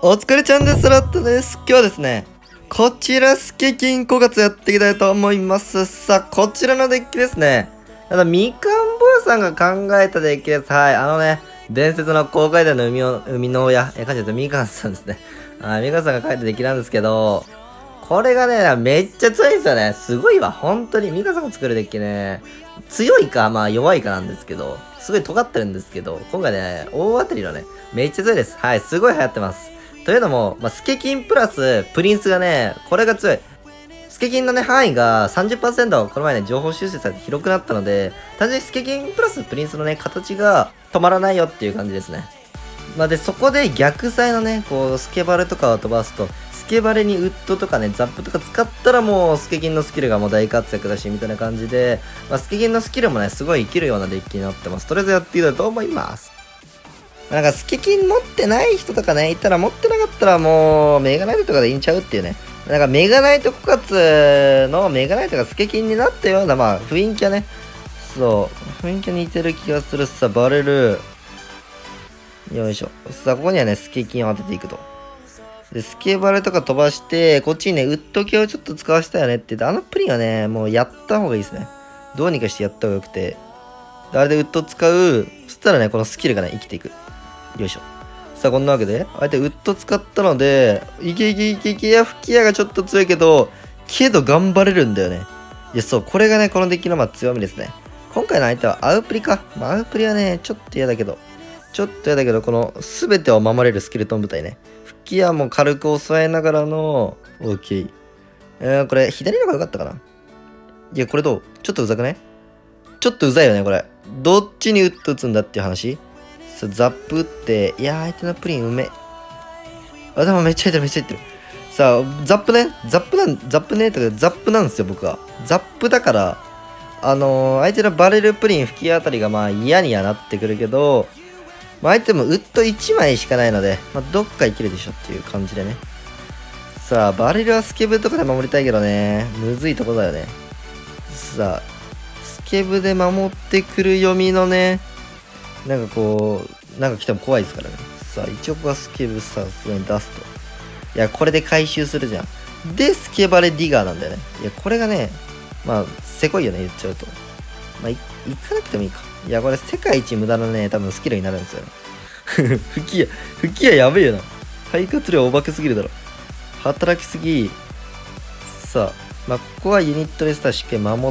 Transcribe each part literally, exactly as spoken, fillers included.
お疲れちゃんです。ラットです。今日はですね、こちらスケキン枯渇やっていきたいと思います。さあ、こちらのデッキですね。ただ、みかん坊さんが考えたデッキです。はい、あのね、伝説の公開での海の生みの親、え、感じたみかんさんですね。あ、みかんさんが書いたデッキなんですけど、これがね、めっちゃ強いんですよね。すごいわ、本当に。みかんさんが作るデッキね、強いか、まあ弱いかなんですけど、すごい尖ってるんですけど、今回ね、大当たりのね、めっちゃ強いです。はい、すごい流行ってます。というのも、まあ、スケキンプラスプリンスがね、これが強い。スケキンのね、範囲が さんじゅっパーセント、この前ね、情報修正されて広くなったので、単純にスケキンプラスプリンスのね、形が止まらないよっていう感じですね。まあ、で、そこで逆サイのね、こう、スケバレとかを飛ばすと、スケバレにウッドとかね、ザップとか使ったらもう、スケキンのスキルがもう大活躍だし、みたいな感じで、まあ、スケキンのスキルもね、すごい生きるようなデッキになってます。とりあえずやっていきたいと思います。なんか、スケキン持ってない人とかね、いたら持ってなかったらもう、メガナイトとかでいいんちゃうっていうね。なんか、メガナイト枯渇のメガナイトがスケキンになったような、まあ、雰囲気はね、そう、雰囲気似てる気がするさ、バレる。よいしょ。さあ、ここにはね、スケキンを当てていくと。で、スケバレとか飛ばして、こっちにね、ウッド系をちょっと使わせたよねって言って、あのプリンはね、もうやった方がいいですね。どうにかしてやった方がよくて。で、あれでウッド使う。そしたらね、このスキルがね、生きていく。よいしょ。さあ、こんなわけで、相手ウッド使ったので、いけいけいけいけ、いや、吹き矢がちょっと強いけど、けど頑張れるんだよね。いや、そう、これがね、このデッキのまあ強みですね。今回の相手はアウプリか。まあ、アウプリはね、ちょっと嫌だけど、ちょっと嫌だけど、この全てを守れるスケルトン部隊ね。吹き矢も軽く抑えながらの、OK。えー、これ、左の方が良かったかな。いや、これどうちょっとうざくないちょっとうざいよね、これ。どっちにウッド打つんだっていう話。そう、ザップ打って、いやー、相手のプリンうめ。あ、でもめっちゃ入ってる、めっちゃ入ってる。さあ、ザップね。ザップなん、ザップね。とか、ザップなんですよ、僕は。ザップだから、あのー、相手のバレルプリン吹きあたりがまあ嫌にはなってくるけど、まあ、相手もウッドいちまいしかないので、まあ、どっか生きるでしょっていう感じでね。さあ、バレルはスケブとかで守りたいけどね。むずいとこだよね。さあ、スケブで守ってくる読みのね、なんかこう、なんか来ても怖いですからね。さあ、一応ここはスケブさすがに出すと。いや、これで回収するじゃん。で、スケバレディガーなんだよね。いや、これがね、まあ、せこいよね、言っちゃうと。まあ、い、行かなくてもいいか。いや、これ世界一無駄なね、多分スキルになるんですよ。吹き矢、吹き矢やべえよな。肺活量お化けすぎるだろ。働きすぎ。さあ、まあ、ここはユニットでさ、しっかり守って、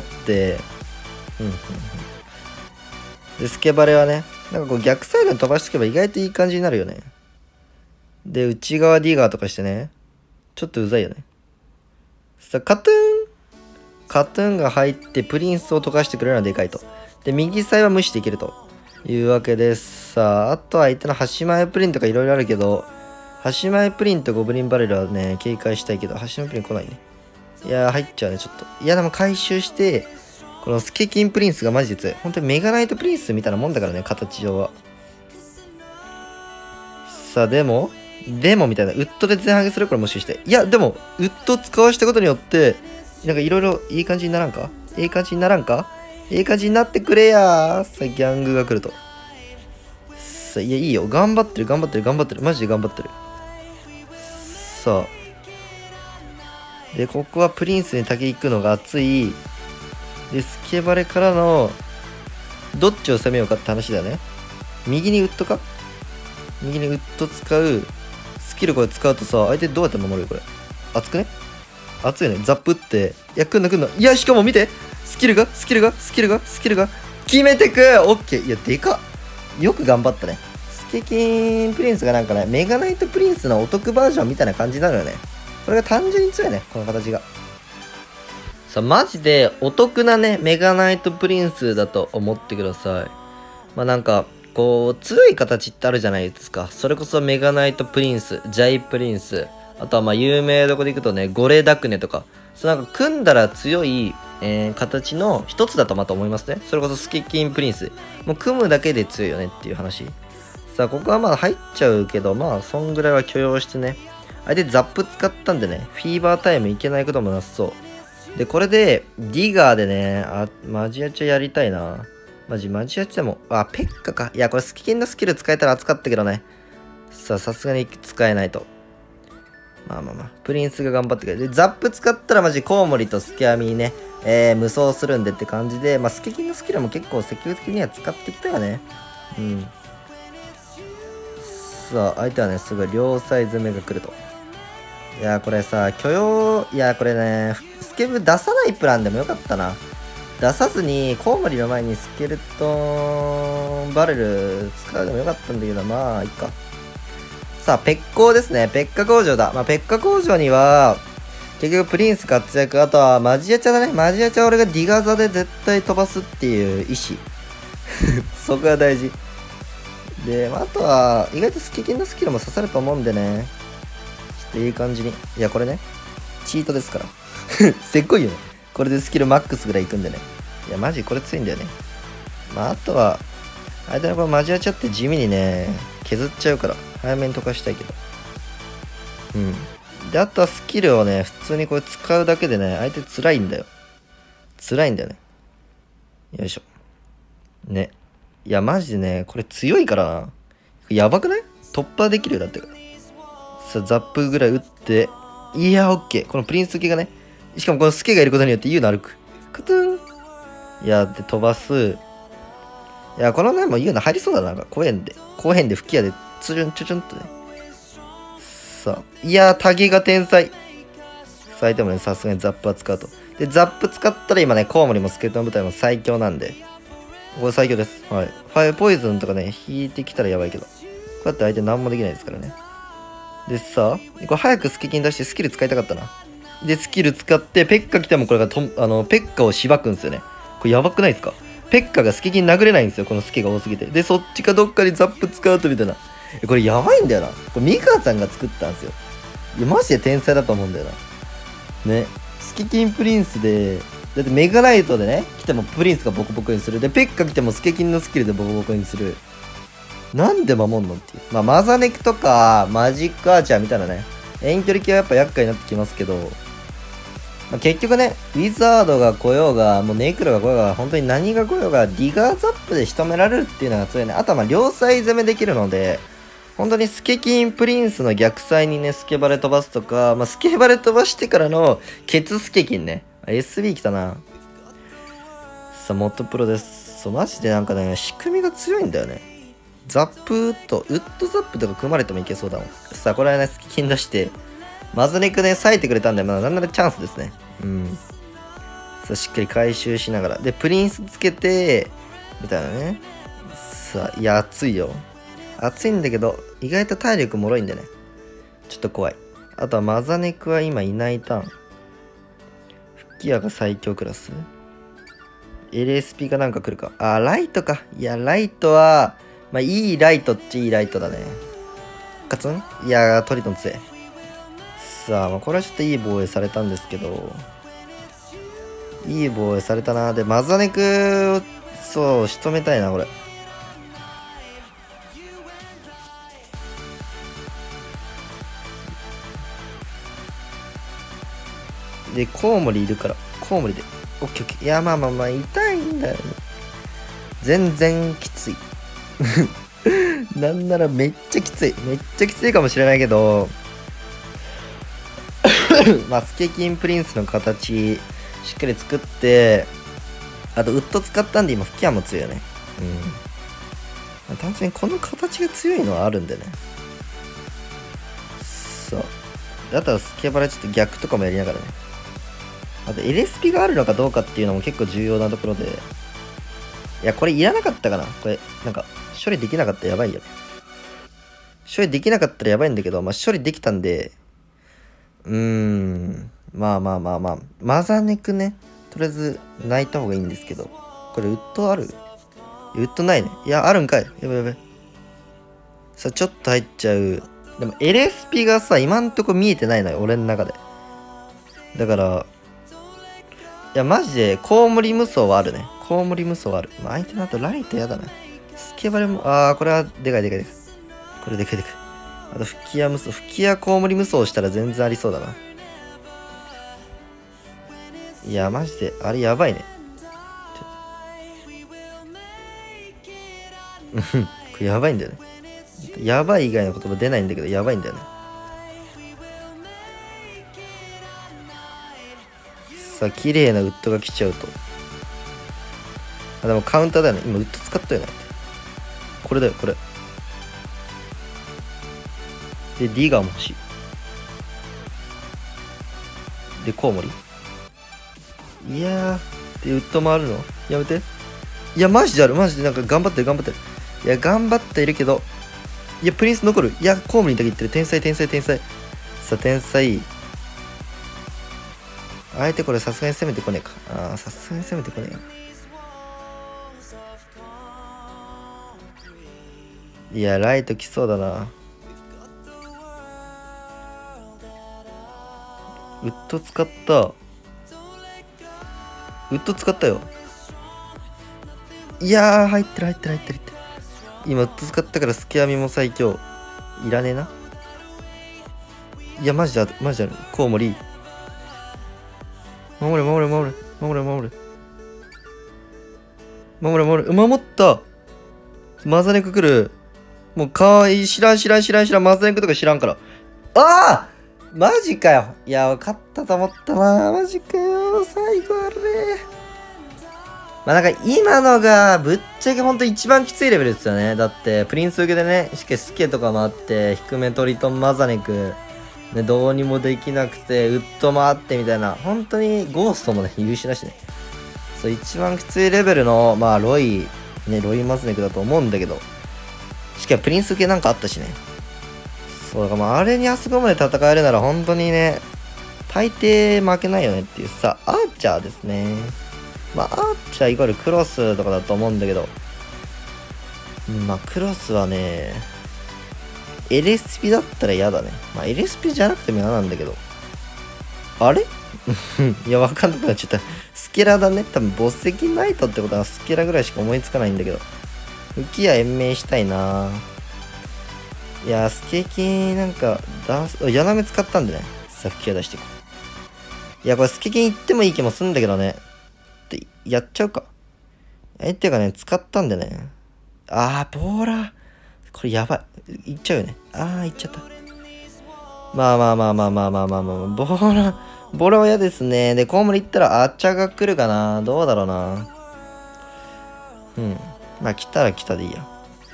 うん、うん、うん。で、スケバレはね、なんかこう逆サイドに飛ばしておけば意外といい感じになるよね。で、内側ディガーとかしてね、ちょっとうざいよね。さあ、カトゥーンカトゥーンが入ってプリンスを溶かしてくれるのはでかいと。で、右サイは無視できるというわけです。さあ、あとは相手の端前プリンとかいろいろあるけど、端前プリンとゴブリンバレルはね、警戒したいけど、端前プリン来ないね。いやー、入っちゃうね、ちょっと。いや、でも回収して、このスケキンプリンスがマジで強い。本当にメガナイトプリンスみたいなもんだからね、形上は。さあ、でも、でもみたいな。ウッドで前半げするからもしかして。いや、でも、ウッド使わしたことによって、なんかいろいろいい感じにならんかいい感じにならんかいい感じになってくれやー。さあ、ギャングが来ると。さあ、いや、いいよ。頑張ってる、頑張ってる、頑張ってる。マジで頑張ってる。さあ。で、ここはプリンスに竹行くのが熱い。で、スケバレからの、どっちを攻めようかって話だよね。右にウッドか右にウッド使う。スキルこれ使うとさ、相手どうやって守るよ、これ。熱くね熱いね。ザップって。いや、来んな来んな。いや、しかも見てスキルが、スキルが、スキルが、スキルが。決めてくオッケー。いや、でかっ。よく頑張ったね。スケキンプリンスがなんかね、メガナイトプリンスのお得バージョンみたいな感じなのよね。これが単純に強いね、この形が。さあ、マジでお得なね、メガナイトプリンスだと思ってください。まあなんか、こう、強い形ってあるじゃないですか。それこそメガナイトプリンス、ジャイプリンス、あとはまあ有名どこでいくとね、ゴレダクネとか、そうなんか組んだら強い、えー、形の一つだとまた思いますね。それこそスケキンプリンス。もう組むだけで強いよねっていう話。さあ、ここはまあ入っちゃうけど、まあそんぐらいは許容してね。相手ザップ使ったんでね、フィーバータイムいけないこともなさそう。で、これで、ディガーでね、あ、マジアチャやりたいな。マジ、マジアチャも、あ、ペッカか。いや、これスキキンのスキル使えたら熱かったけどね。さあ、さすがに使えないと。 まあまあまあ。プリンスが頑張ってくれる。で、ザップ使ったらマジコウモリとスケアミね、えー、無双するんでって感じで、まあ、スケキンのスキルも結構積極的には使ってきたよね。うん。さあ、相手はね、すごい両サイ攻めが来ると。いや、これさ、許容、いや、これね、スケブ出さないプランでもよかったな。出さずに、コウモリの前にスケルトンバレル使うでもよかったんだけど、まあ、いいか。さあ、ペッコーですね。ペッカ工場だ。まあ、ペッカ工場には、結局プリンス活躍、あとはマジアチャだね。マジアチャは俺がディガザで絶対飛ばすっていう意志。そこが大事。で、まあ、あとは、意外とスケキンのスキルも刺さると思うんでね。ちょっといい感じに。いや、これね、チートですから。せっこいよね。これでスキルマックスぐらいいくんでね。いや、マジこれ強いんだよね。まあ、あとは、相手のこのマジアチャって地味にね、削っちゃうから、早めに溶かしたいけど。うん。で、あとはスキルをね、普通にこれ使うだけでね、相手辛いんだよ。辛いんだよね。よいしょ。ね。いや、マジでね、これ強いからな。やばくない？突破できるよ、だって。さあ、ザップぐらい打って、いや、オッケー。このプリンス系がね、しかもこのスケがいることによってユウの歩く。クトゥン。いや、で、飛ばす。いや、このね、もうユウの入りそうだな。なんか、公園で。公園で吹き矢で、ツルンチュチュンとね。さあ、いやー、タゲが天才。相手もね、さすがにザップは使うと。で、ザップ使ったら今ね、コウモリもスケルトン部隊も最強なんで。これ最強です。はい。ファイアポイズンとかね、引いてきたらやばいけど。こうやって相手何もできないですからね。でさ、これ早くスケキン出してスキル使いたかったな。で、スキル使って、ペッカ来てもこれがと、あの、ペッカをしばくんですよね。これやばくないですか？ペッカがスケキン殴れないんですよ、このスケが多すぎて。で、そっちかどっかにザップ使うとみたいな。これやばいんだよな。これミカさんが作ったんですよ。いや、マジで天才だと思うんだよな。ね。スケキンプリンスで、だってメガナイトでね、来てもプリンスがボコボコにする。で、ペッカ来てもスケキンのスキルでボコボコにする。なんで守んのっていう。まあ、マザネクとか、マジックアーチャーみたいなね、遠距離系はやっぱ厄介になってきますけど、まあ、結局ね、ウィザードが来ようが、もうネクロが来ようが、本当に何が来ようが、ディガーザップで仕留められるっていうのが強いね。あとはまあ、両サイ攻めできるので、本当にスケキンプリンスの逆サイにね、スケバレ飛ばすとか、まあ、スケバレ飛ばしてからのケツスケキンね。エスビー 来たな。さあ、モッドプロです。そう、マジでなんかね、仕組みが強いんだよね。ザップと、ウッドザップとか組まれてもいけそうだもん。さあ、これはね、スケキン出して、マズネクね、割いてくれたんで、まあ、なんならチャンスですね。うん。さあ、しっかり回収しながら。で、プリンスつけて、みたいなね。さあ、いや、熱いよ。熱いんだけど、意外と体力脆いんでね。ちょっと怖い。あとはマザネクは今いないターン。吹き矢が最強クラス。エルエスピー がなんか来るか。あ、ライトか。いや、ライトは、まあ、いいライトっちゃいいライトだね。カツンいや、トリトン強い。さあ、まあ、これはちょっといい防衛されたんですけど、いい防衛されたな。で、マザネク、そう、仕留めたいな、これ。で、コウモリいるから、コウモリで。オッケーオッケー。いや、まあまあまあ、痛いんだよね。全然きつい。なんならめっちゃきつい。めっちゃきついかもしれないけど、まあ、スケキンプリンスの形、しっかり作って、あと、ウッド使ったんで今、吹き矢も強いよね。うん。まあ、単純にこの形が強いのはあるんでね。そう。だったらスケバラちょっと逆とかもやりながらね。あと エルエスピー があるのかどうかっていうのも結構重要なところで。いや、これいらなかったかな。これ、なんか、処理できなかったらやばいよね。処理できなかったらやばいんだけど、まあ、処理できたんで、うーん、まあまあまあまあ、マザネクね、とりあえず泣いた方がいいんですけど、これウッドある？ウッドないね。いや、あるんかい。やばいやばい。さあ、ちょっと入っちゃう。でも エルエスピー がさ、今んとこ見えてないのよ、俺の中で。だから、いや、マジで、コウモリ無双はあるね。コウモリ無双はある。まあ、相手の後ライトやだな。スケバレも、あー、これはでかいでかいでかい。これでかいでかい。あと、吹き矢無双。吹き矢コウモリ無双したら全然ありそうだな。いや、マジで、あれやばいね。うん、これやばいんだよね。やばい以外の言葉出ないんだけど、やばいんだよね。 さあ、綺麗なウッドが来ちゃうと。あ、でもカウンターだよね。今ウッド使ったよね。これだよ、これ。で、ディガーも欲しい。で、コウモリ。いやー、で、ウッド回るのやめて。いや、マジである。マジでなんか頑張ってる、頑張ってる。いや、頑張っているけど。いや、プリンス残る。いや、コウモリだけ言ってる。天才、天才、天才。さあ、天才。相手これさすがに攻めてこねえか。ああ、さすがに攻めてこねえよ。いや、ライト来そうだな。ウッド使った。ウッド使ったよ。いやー、入ってる、入ってる、入ってる、入ってる。今、ウッド使ったからスケアミも最強。いらねえな。いや、マジである、マジである。コウモリ。守れ、守れ、守れ、守れ、守れ。守れ、守れ。守った。マザネク来る。もうかわいい。知らん、知らん、知らん、知らん。マザネクとか知らんから。ああマジかよ。いや、勝ったと思ったな。マジかよ。最後あれ。まあなんか今のがぶっちゃけほんと一番きついレベルですよね。だってプリンス受けでね、しっかりスケとかもあって、低めトリトンマザネク、ね、どうにもできなくて、ウッドもあってみたいな、本当にゴーストもね、優秀だしね。そう、一番きついレベルの、まあロイ、ね、ロイマザネクだと思うんだけど、しかもプリンス受けなんかあったしね。そう、だからまああれにあそこまで戦えるなら本当にね、大抵負けないよねっていうさ、アーチャーですね。まあ、アーチャーイコールクロスとかだと思うんだけど、まあ、クロスはね、エルエスピー だったら嫌だね。まあ、エルエスピー じゃなくても嫌なんだけど。あれいや、わかんなくなっちゃった。スケラだね。多分、ボス石ナイトってことはスケラぐらいしか思いつかないんだけど。浮き矢延命したいないや、スケキなんか、ダース、ヤナメ使ったんでね。さあ、吹き矢出していこう。いや、これスケキン行ってもいい気もするんだけどね。ってやっちゃうか。相手がね、使ったんでね。あー、ボーラー。これやばい。いっちゃうよね。あー、いっちゃった。まあまあまあまあまあまあまあまあ。ボーラー、ボーラーは嫌ですね。で、コウモリ行ったらアーチャーが来るかな。どうだろうな。うん。まあ来たら来たでいいや。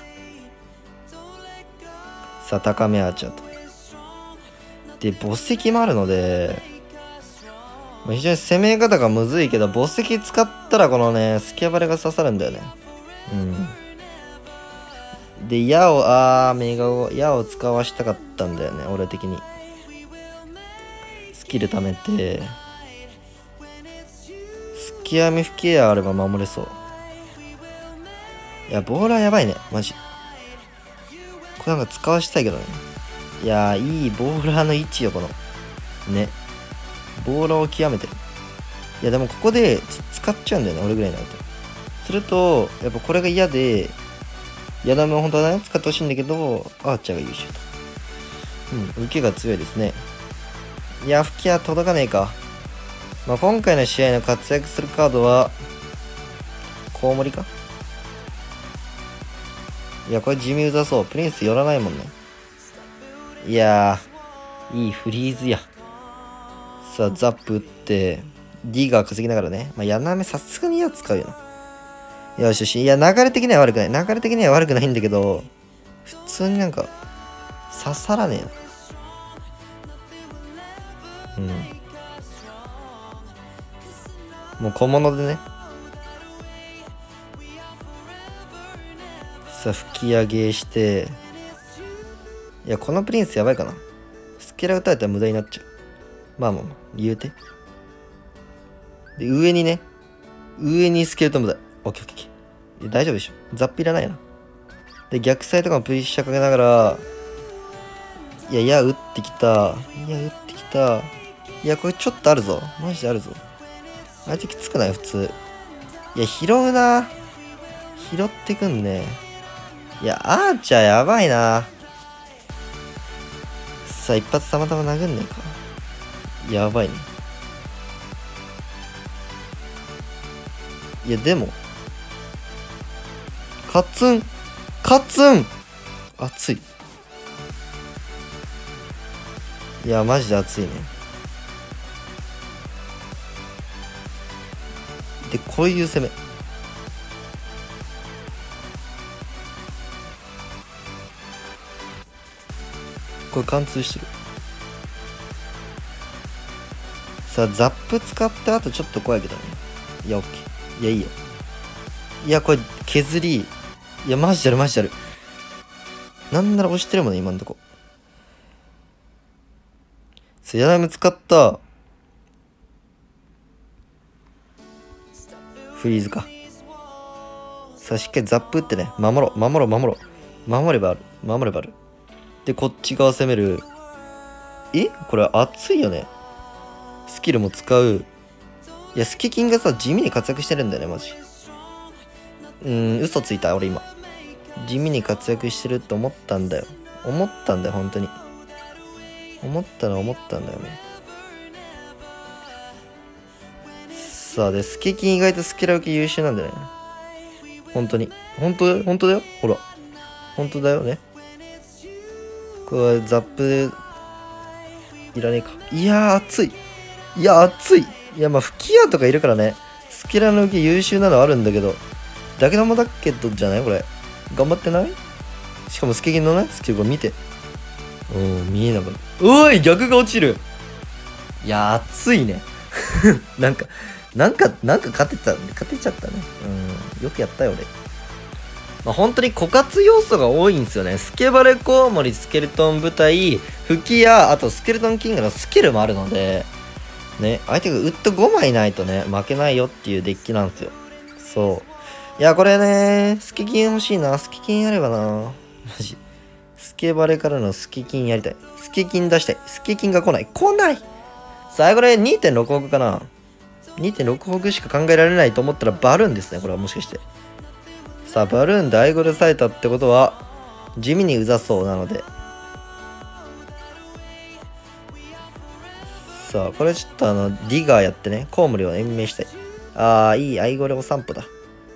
さあ、高めアーチャーと。で、墓石もあるので、非常に攻め方がむずいけど、墓石使ったらこのね、スキャバレが刺さるんだよね。うん。で、矢を、あー、メガを、矢を使わしたかったんだよね、俺的に。スキル貯めて、スキアミフケアあれば守れそう。いや、ボーラーやばいね、マジ。これなんか使わしたいけどね。いやー、いいボーラーの位置よ、この。ね。ボーラーを極めてる。いやでもここで使っちゃうんだよね、俺ぐらいになると。すると、やっぱこれが嫌で、ヤダメを本当はね、使ってほしいんだけど、アーチャーが優秀と。うん、受けが強いですね。いや、吹きは届かねえか。まあ今回の試合の活躍するカードは、コウモリか。いや、これ地味うざそう。プリンス寄らないもんね。いやー、いいフリーズや。さあ、ザップ打って、D が稼ぎながらね。まあ、ヤナメさすがに矢使うよな。よしよし。いや、流れ的には悪くない。流れ的には悪くないんだけど、普通になんか、刺さらねえな。うん。もう小物でね。さあ、吹き上げして。いや、このプリンスやばいかな。スケラ打たれたら無駄になっちゃう。まあまあまあ、言うて。で、上にね、上にスケルトン無駄。オッケーオッケー。大丈夫でしょ。ザップいらないな。で、逆サイとかもプリッシャーかけながら、いや、いや、打ってきた。いや、打ってきた。いや、これちょっとあるぞ。マジであるぞ。相手きつくない普通。いや、拾うな。拾ってくんね。いや、アーチャーやばいな。さあ、一発たまたま殴んねえか。やばいね。いや、でも、カツンカツン熱い。いや、マジで熱いね。 で、こういう攻め。これ貫通してる。さあ、ザップ使ってあとちょっと怖いけどね。いや、オッケー。いや、いいよ。いや、これ、削り。いや、マジである、マジである。なんなら押してるもんね、今んとこ。さあ、ヤナイム使った。フリーズか。さあ、しっかりザップ打ってね。守ろう、守ろう、守ろう。守ればある。守ればある。で、こっち側攻める。えこれ熱いよね。スキルも使う。いや、スケキンがさ、地味に活躍してるんだよね、マジ。うーん、嘘ついた、俺今。地味に活躍してるって思ったんだよ。思ったんだよ、本当に。思ったら思ったんだよね。さあ、で、スケキン意外とスキラ受け優秀なんだよね。本当に。本当だよ、本当だよ。ほら。本当だよね。これ、ザップいらねえか。いやー、熱い。いや、熱い。いや、まあ、吹き矢とかいるからね。スキラの受け優秀なのあるんだけど。だけどもだけどじゃないこれ。頑張ってない？しかもスケキンのね、スキルこれ見て。うん、見えなかった。おい、逆が落ちる。いや、熱いね。なんか、なんか、なんか勝てた、勝てちゃったね。うん、よくやったよ、俺。まあ、本当に枯渇要素が多いんですよね。スケバレコウモリ、スケルトン部隊、吹き矢、あとスケルトンキングのスキルもあるので、ね、相手がウッドごまいないとね、負けないよっていうデッキなんですよ。そう。いや、これね、スケキン欲しいな。スケキンやればな。マジ。スケバレからのスケキンやりたい。スケキン出したい。スケキンが来ない。来ないさあ、これ にてんろく 億かな。にてんろく 億しか考えられないと思ったらバルーンですね。これはもしかして。さあ、バルーンでアイゴレされたってことは、地味にうざそうなので。さあ、これちょっとあの、ディガーやってね、コウモリを延命したい。ああ、いい、アイゴレお散歩だ。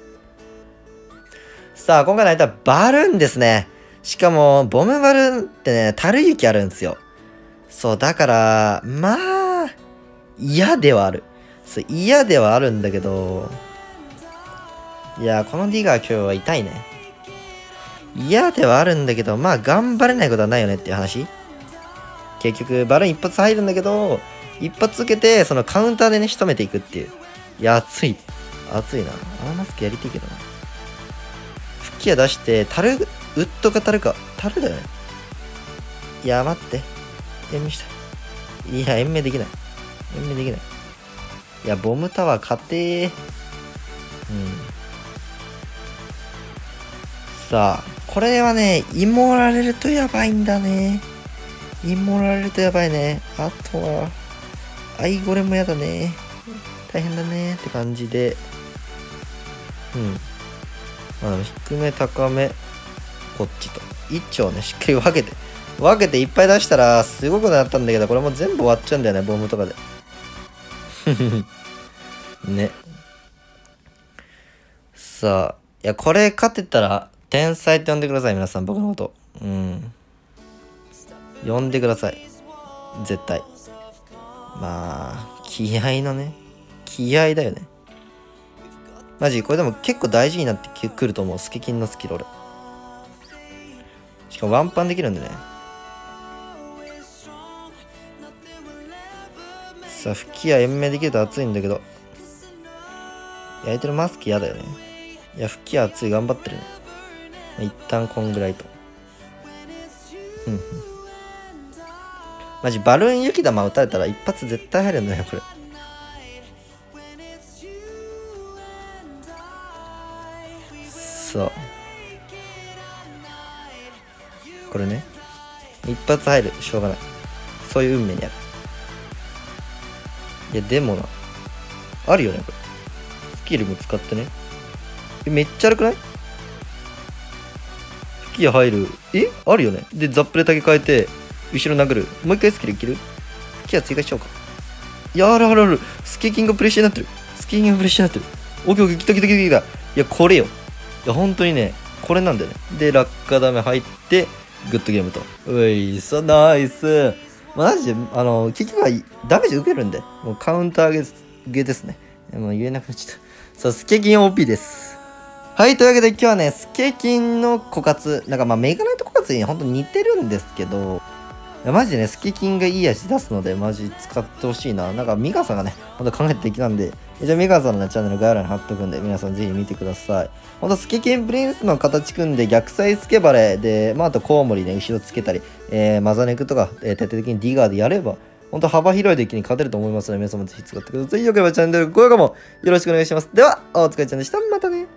さあ、今回の相手はバルーンですね。しかも、ボムバルーンってね、樽雪あるんですよ。そう、だから、まあ、嫌ではある。そう、嫌ではあるんだけど、いや、このディガー今日は痛いね。嫌ではあるんだけど、まあ、頑張れないことはないよねっていう話。結局、バルーン一発入るんだけど、一発受けて、そのカウンターでね、仕留めていくっていう。いや、熱い。熱いな。あのマスクやりていけどな。吹き矢出して、タル、ウッドかタルか。タルだよね。いや、待って。延命したい。いや、延命できない。延命できない。いや、ボムタワー勝てー。うん。さあ、これはね、イモられるとやばいんだね。イモられるとやばいね。あとは、アイゴレもやだね。大変だねって感じで。うん。まあ、低め、高め、こっちと。一丁ね、しっかり分けて。分けていっぱい出したら、すごくなったんだけど、これも全部終わっちゃうんだよね、ボムとかで。ね。さあ、いや、これ勝てたら、天才って呼んでください、皆さん、僕のこと。うん。呼んでください。絶対。まあ、気合のね。気合だよね。マジ、これでも結構大事になってくると思う。スケキンのスキル俺。しかもワンパンできるんでね。さあ、吹き矢延命できると熱いんだけど。焼いてるマスク嫌だよね。いや、吹き矢熱い、頑張ってるね。一旦こんぐらいと。うんうん。マジ、バルーン雪玉打たれたら一発絶対入るんだよ、これ。そう。これね。一発入る。しょうがない。そういう運命にある。いや、でもな。あるよね、これ。スキルも使ってね。え、めっちゃ悪くない？吹き矢入る。えあるよね。で、ザップでだけ変えて、後ろ殴る。もう一回スキルいける？吹き矢追加しちゃおうか。いや、あるあるある。スケキンがプレッシャーになってる。スケキンがプレッシャーになってる。オッケーオッケー、来た来た来た来た。いや、これよ。いや、本当にね、これなんだよね。で、落下ダメ入って、グッドゲームと。うい、そ、ナイス。マジで、あの、結局はダメージ受けるんで、もうカウンターゲゲですね。もう言えなくなっちゃった。 そう、スケキン オーピー です。はい、というわけで今日はね、スケキンの枯渇、なんかまあメガナイト枯渇にほんと似てるんですけど、いやマジでね、スケキンがいい味出すので、マジ使ってほしいな。なんかミカさんがね、ほんと考えてきたんで、一応ミカさんの、ね、チャンネル概要欄に貼っとくんで、皆さんぜひ見てください。ほんとスケキンプリンスの形組んで、逆サイスケバレで、まああとコウモリね、後ろつけたり、えー、マザネクとか、えー、徹底的にディガーでやれば、ほんと幅広いデッキに勝てると思いますので、皆さんもぜひ使ってください。よければチャンネル高評価もよろしくお願いします。では、お疲れちゃんでした。またね。